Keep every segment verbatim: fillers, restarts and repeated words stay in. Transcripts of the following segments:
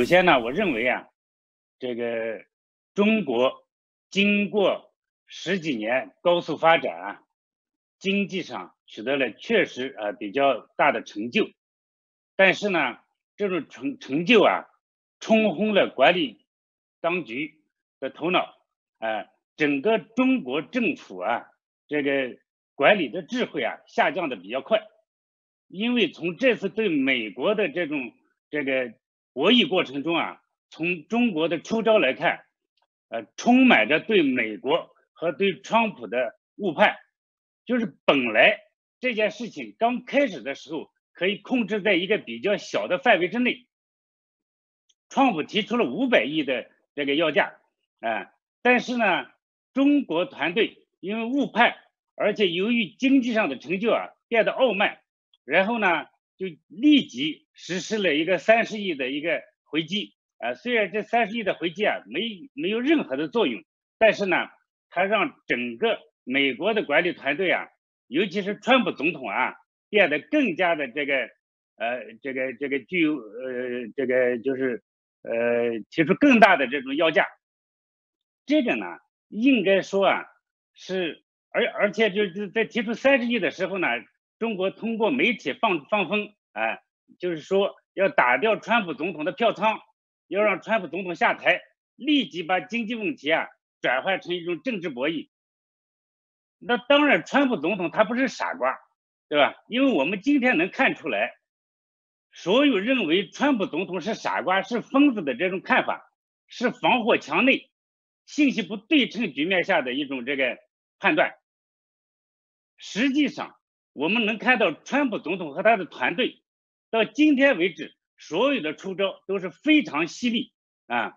先呢，我认为啊，这个中国经过十几年高速发展啊，经济上取得了确实啊比较大的成就，但是呢，这种成成就啊，冲昏了管理当局的头脑，啊，整个中国政府啊，这个管理的智慧啊下降的比较快，因为从这次对美国的这种这个博弈过程中啊，从中国的出招来看，呃，充满着对美国和对川普的误判，就是本来这件事情刚开始的时候可以控制在一个比较小的范围之内，川普提出了五百亿的这个要价，啊、呃，但是呢，中国团队因为误判，而且由于经济上的成就啊变得傲慢，然后呢就立即实施了一个三十亿的一个回击，啊、呃，虽然这三十亿的回击啊没没有任何的作用，但是呢，它让整个美国的管理团队啊，尤其是川普总统啊，变得更加的这个呃这个这个具有呃这个就是呃提出更大的这种要价，这个呢应该说啊是而而且就是在提出三十亿的时候呢，中国通过媒体放放风啊、呃，就是说要打掉川普总统的票仓，要让川普总统下台，立即把经济问题啊转换成一种政治博弈。那当然，川普总统他不是傻瓜，对吧？因为我们今天能看出来，所有认为川普总统是傻瓜、是疯子的这种看法，是防火墙内信息不对称局面下的一种这个判断。实际上，我们能看到川普总统和他的团队到今天为止，所有的出招都是非常犀利啊。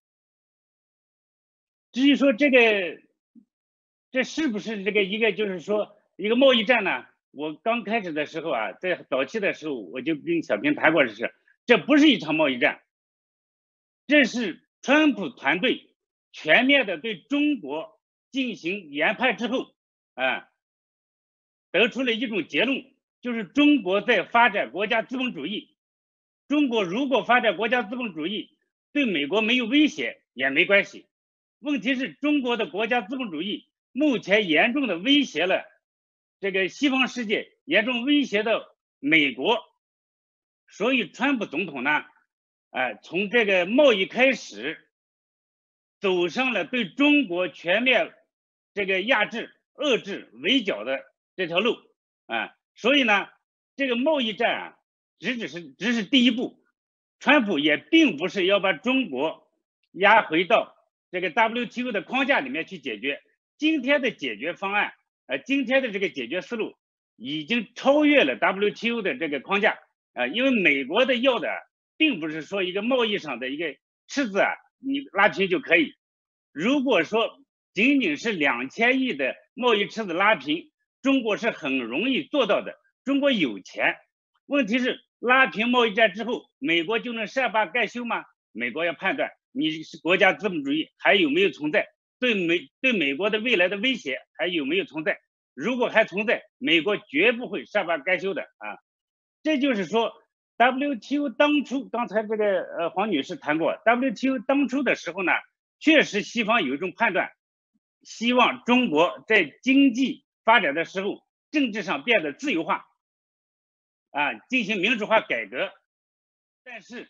至于说这个，这是不是这个一个就是说一个贸易战呢？我刚开始的时候啊，在早期的时候，我就跟小平谈过的是，这不是一场贸易战，这是川普团队全面的对中国进行研判之后，啊，得出了一种结论，就是中国在发展国家资本主义。中国如果发展国家资本主义，对美国没有威胁也没关系。问题是中国的国家资本主义目前严重的威胁了这个西方世界，严重威胁到美国。所以川普总统呢，呃，从这个贸易开始，走上了对中国全面这个压制、遏制、围剿的这条路啊。所以呢，这个贸易战啊，只只是只是第一步。川普也并不是要把中国压回到这个 W T O 的框架里面去解决。今天的解决方案，呃，今天的这个解决思路已经超越了 W T O 的这个框架啊、呃，因为美国的要的并不是说一个贸易上的一个赤字啊，你拉平就可以。如果说仅仅是两千亿的贸易赤字拉平，中国是很容易做到的。中国有钱，问题是拉平贸易战之后，美国就能善罢甘休吗？美国要判断你是国家资本主义还有没有存在，对美对美国的未来的威胁还有没有存在。如果还存在，美国绝不会善罢甘休的啊！这就是说 ，W T O 当初刚才这个呃黄女士谈过 ，W T O 当初的时候呢，确实西方有一种判断，希望中国在经济发展的时候，政治上变得自由化，啊，进行民主化改革。但是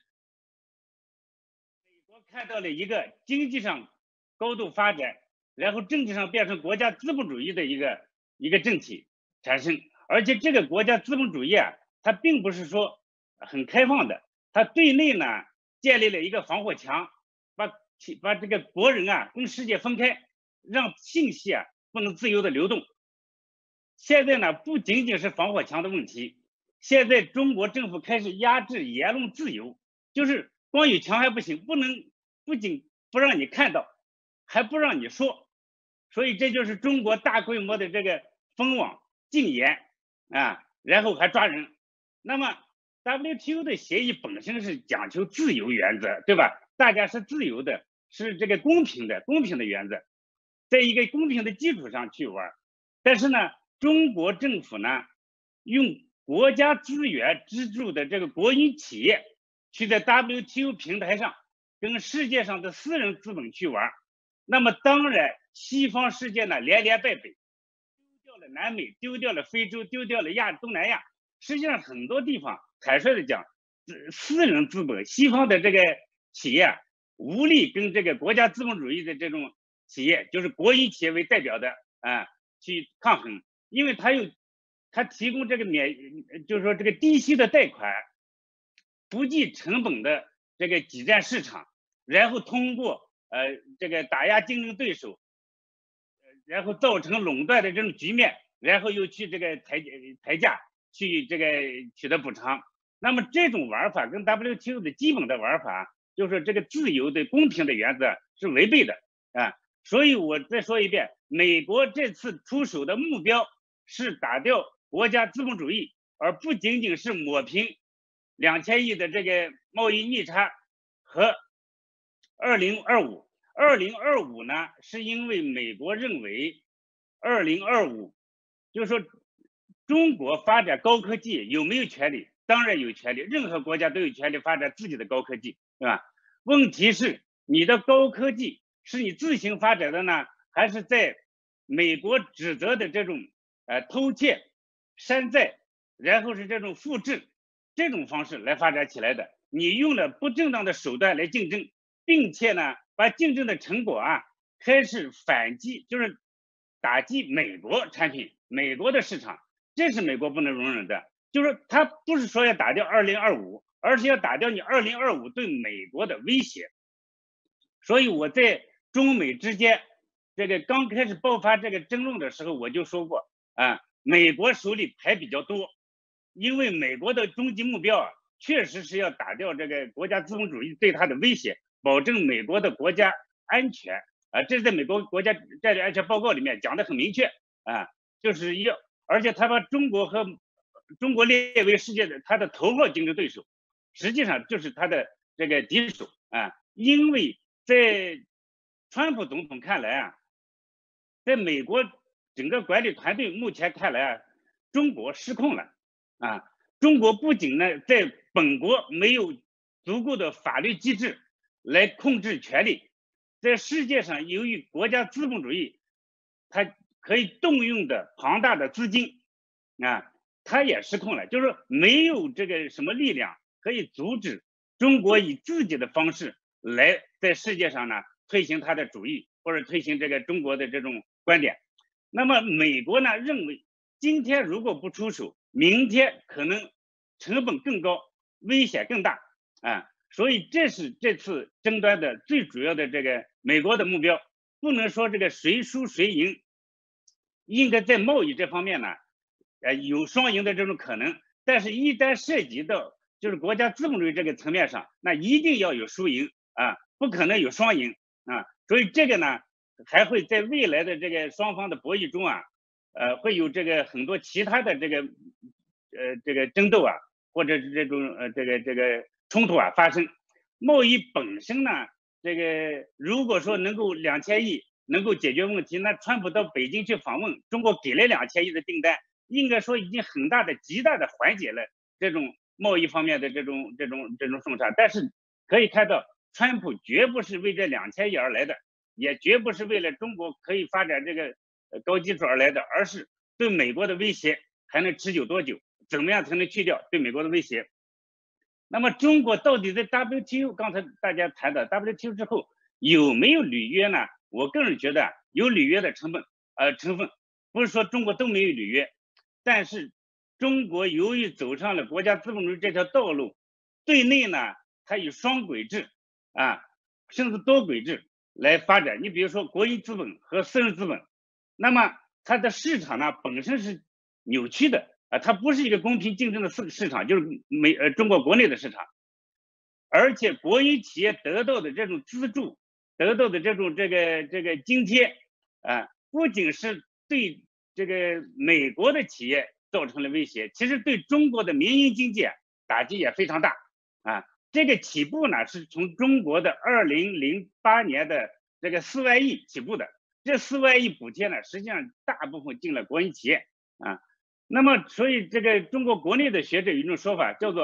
美国看到了一个经济上高度发展，然后政治上变成国家资本主义的一个一个政体产生，而且这个国家资本主义啊，它并不是说很开放的，它对内呢建立了一个防火墙，把把这个国人啊跟世界分开，让信息啊不能自由的流动。现在呢，不仅仅是防火墙的问题，现在中国政府开始压制言论自由，就是光有墙还不行，不能不仅不让你看到，还不让你说，所以这就是中国大规模的这个封网禁言啊，然后还抓人。那么 W T O 的协议本身是讲求自由原则，对吧？大家是自由的，是这个公平的公平的原则，在一个公平的基础上去玩。但是呢，中国政府呢，用国家资源资助的这个国营企业去在 W T O 平台上跟世界上的私人资本去玩，那么当然西方世界呢连连败北，丢掉了南美，丢掉了非洲，丢掉了亚东南亚，实际上很多地方坦率的讲，私人资本西方的这个企业无力跟这个国家资本主义的这种企业，就是国营企业为代表的啊去抗衡，因为它有它提供这个免，就是说这个低息的贷款，不计成本的这个挤占市场，然后通过呃这个打压竞争对手，然后造成垄断的这种局面，然后又去这个抬抬价去这个取得补偿。那么这种玩法跟 W T O 的基本的玩法，就是这个自由的公平的原则是违背的啊。所以我再说一遍，美国这次出手的目标是打掉国家资本主义，而不仅仅是抹平两千亿的这个贸易逆差和二零二五。二零二五呢，是因为美国认为二零二五就是说中国发展高科技有没有权利？当然有权利，任何国家都有权利发展自己的高科技，对吧？问题是你的高科技是你自行发展的呢，还是在美国指责的这种呃偷窃、山寨，然后是这种复制这种方式来发展起来的？你用了不正当的手段来竞争，并且呢，把竞争的成果啊开始反击，就是打击美国产品、美国的市场，这是美国不能容忍的。就是他不是说要打掉二零二五，而是要打掉你二零二五对美国的威胁。所以我在中美之间这个刚开始爆发这个争论的时候，我就说过啊，美国手里牌比较多，因为美国的终极目标啊，确实是要打掉这个国家资本主义对它的威胁，保证美国的国家安全啊，这是在美国国家战略安全报告里面讲的很明确啊，就是要，而且他把中国和中国列为世界的他的头号竞争对手，实际上就是他的这个敌手啊，因为在川普总统看来啊，在美国整个管理团队目前看来啊，中国失控了啊，中国不仅呢在本国没有足够的法律机制来控制权力，在世界上由于国家资本主义，它可以动用的庞大的资金啊，它也失控了，就是说没有这个什么力量可以阻止中国以自己的方式来在世界上呢推行它的主义，或者推行这个中国的这种观点。那么美国呢认为，今天如果不出手，明天可能成本更高，危险更大啊。所以这是这次争端的最主要的这个美国的目标，不能说这个谁输谁赢，应该在贸易这方面呢，呃，有双赢的这种可能，但是一旦涉及到就是国家资本主义这个层面上，那一定要有输赢啊，不可能有双赢啊。所以这个呢，还会在未来的这个双方的博弈中啊，呃，会有这个很多其他的这个呃这个争斗啊，或者是这种呃这个这个冲突啊发生。贸易本身呢，这个如果说能够两千亿能够解决问题，那川普到北京去访问，中国给了两千亿的订单，应该说已经很大的、极大的缓解了这种贸易方面的这种这种这种顺差。但是可以看到，川普绝不是为这两千亿而来的，也绝不是为了中国可以发展这个高基础而来的，而是对美国的威胁还能持久多久？怎么样才能去掉对美国的威胁？那么中国到底在 W T O 刚才大家谈的 W T O 之后有没有履约呢？我个人觉得有履约的成分，呃成分，不是说中国都没有履约，但是中国由于走上了国家资本主义这条道路，对内呢它以双轨制啊，甚至多轨制来发展。你比如说国营资本和私人资本，那么它的市场呢本身是扭曲的。啊，它不是一个公平竞争的市市场，就是美呃中国国内的市场，而且国营企业得到的这种资助，得到的这种这个这个津贴，啊，不仅是对这个美国的企业造成了威胁，其实对中国的民营经济打击也非常大啊。这个起步呢是从中国的二零零八年的这个四万亿起步的，这四万亿补贴呢，实际上大部分进了国营企业啊。那么，所以这个中国国内的学者有一种说法，叫做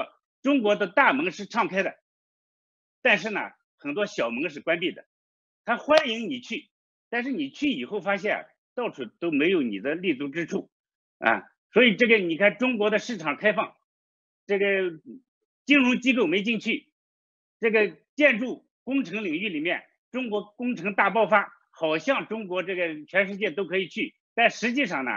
中国的大门是敞开的，但是呢，很多小门是关闭的。他欢迎你去，但是你去以后发现到处都没有你的立足之处啊。所以这个你看中国的市场开放，这个金融机构没进去，这个建筑工程领域里面，中国工程大爆发，好像中国这个全世界都可以去，但实际上呢，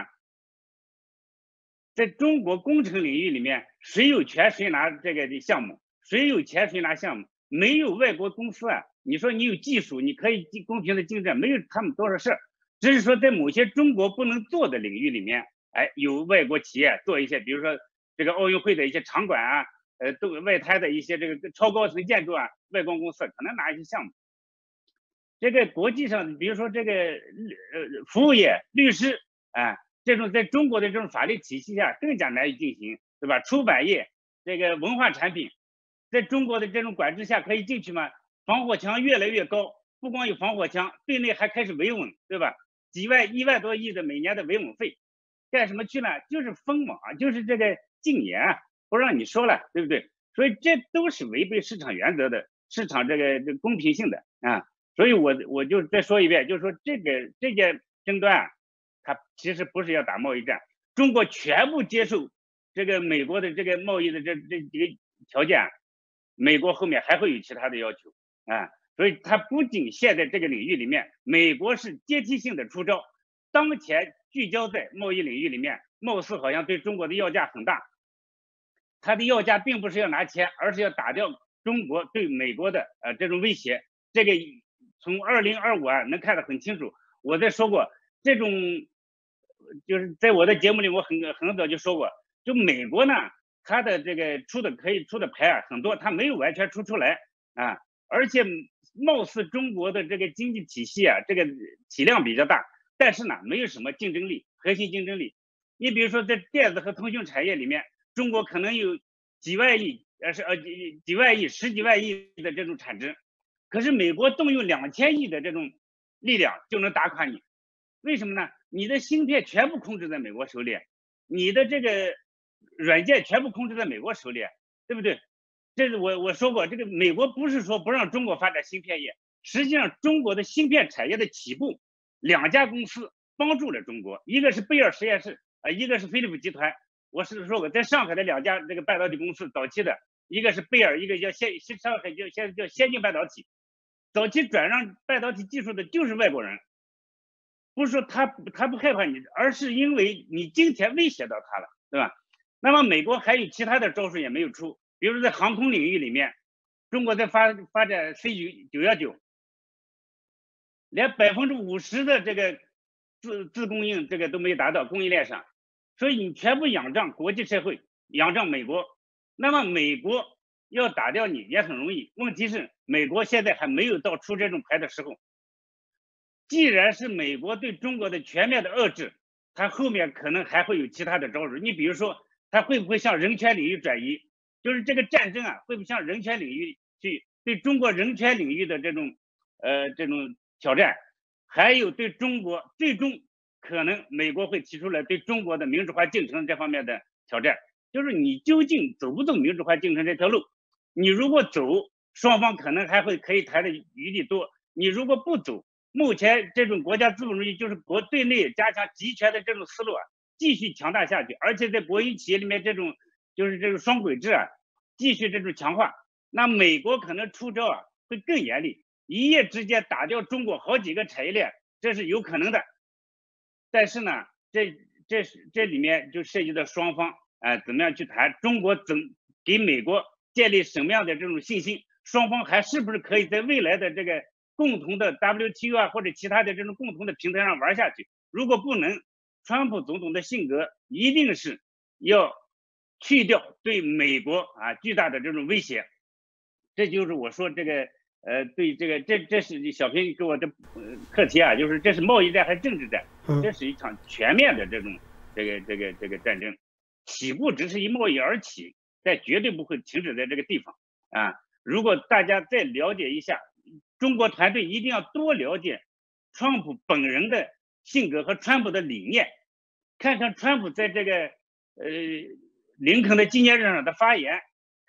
在中国工程领域里面，谁有权谁拿这个的项目，谁有钱谁拿项目，没有外国公司啊。你说你有技术，你可以公平的竞争，没有他们多少事儿，只是说在某些中国不能做的领域里面，哎，有外国企业做一些，比如说这个奥运会的一些场馆啊，呃，都外滩的一些这个超高层建筑啊，外国公司可能拿一些项目。这个国际上，比如说这个呃服务业、律师啊，这种在中国的这种法律体系下更加难以进行，对吧？出版业、这个文化产品，在中国的这种管制下可以进去吗？防火墙越来越高，不光有防火墙，对内还开始维稳，对吧？几万、一万多亿的每年的维稳费，干什么去呢？就是封网，就是这个禁言，不让你说了，对不对？所以这都是违背市场原则的，市场这个这公平性的啊。所以我我就再说一遍，就是说这个这件争端啊，它其实不是要打贸易战，中国全部接受这个美国的这个贸易的这这几个条件，美国后面还会有其他的要求啊。所以它不仅现在这个领域里面，美国是阶梯性的出招，当前聚焦在贸易领域里面，貌似好像对中国的要价很大，它的要价并不是要拿钱，而是要打掉中国对美国的呃这种威胁。这个从二零二五啊能看得很清楚。我在说过，这种就是在我的节目里，我很很早就说过，就美国呢，它的这个出的可以出的牌啊很多，它没有完全出出来啊，而且貌似中国的这个经济体系啊，这个体量比较大，但是呢，没有什么竞争力，核心竞争力。你比如说在电子和通讯产业里面，中国可能有几万亿，呃是呃几几万亿、十几万亿的这种产值。可是美国动用两千亿的这种力量就能打垮你，为什么呢？你的芯片全部控制在美国手里，你的这个软件全部控制在美国手里，对不对？这是我我说过，这个美国不是说不让中国发展芯片业，实际上中国的芯片产业的起步，两家公司帮助了中国，一个是贝尔实验室，呃，一个是飞利浦集团。我是说过，在上海的两家这个半导体公司早期的，一个是贝尔，一个叫先上海叫现在叫先进半导体。早期转让半导体技术的就是外国人，不是说他他不害怕你，而是因为你金钱威胁到他了，对吧？那么美国还有其他的招数也没有出，比如说在航空领域里面，中国在发发展 C 九一九，连百分之五十的这个自自供应这个都没达到供应链上，所以你全部仰仗国际社会，仰仗美国，那么美国要打掉你也很容易，问题是美国现在还没有到出这种牌的时候。既然是美国对中国的全面的遏制，它后面可能还会有其他的招数。你比如说，它会不会向人权领域转移？就是这个战争啊，会不会向人权领域去对中国人权领域的这种呃这种挑战？还有对中国最终可能美国会提出来对中国的民主化进程这方面的挑战。就是你究竟走不走民主化进程这条路？你如果走，双方可能还会可以谈的余地多；你如果不走，目前这种国家资本主义就是国对内加强集权的这种思路啊，继续强大下去，而且在国营企业里面这种就是这种双轨制啊，继续这种强化，那美国可能出招啊会更严厉，一夜之间打掉中国好几个产业链，这是有可能的。但是呢，这这这里面就涉及到双方啊、呃、怎么样去谈，中国怎给美国建立什么样的这种信心，双方还是不是可以在未来的这个共同的 W T O 啊或者其他的这种共同的平台上玩下去？如果不能，川普总统的性格一定是要去掉对美国啊巨大的这种威胁。这就是我说这个呃对这个这这是小平给我的课题啊，就是这是贸易战还是政治战？这是一场全面的这种这个这个这个战争，起步只是以贸易而起，但绝对不会停止在这个地方啊！如果大家再了解一下。中国团队一定要多了解川普本人的性格和川普的理念，看看川普在这个呃林肯的纪念日上的发言，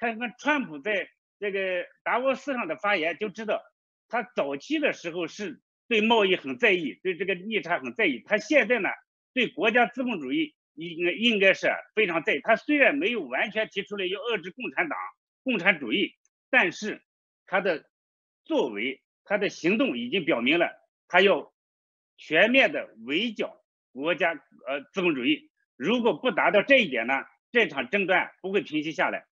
看看川普在这个达沃斯上的发言就知道，他早期的时候是对贸易很在意，对这个逆差很在意。他现在呢，对国家资本主义应该应该是非常在意。他虽然没有完全提出来要遏制共产党、共产主义，但是他的作为、他的行动已经表明了，他要全面的围剿国家呃资本主义。如果不达到这一点呢，这场争端不会平息下来。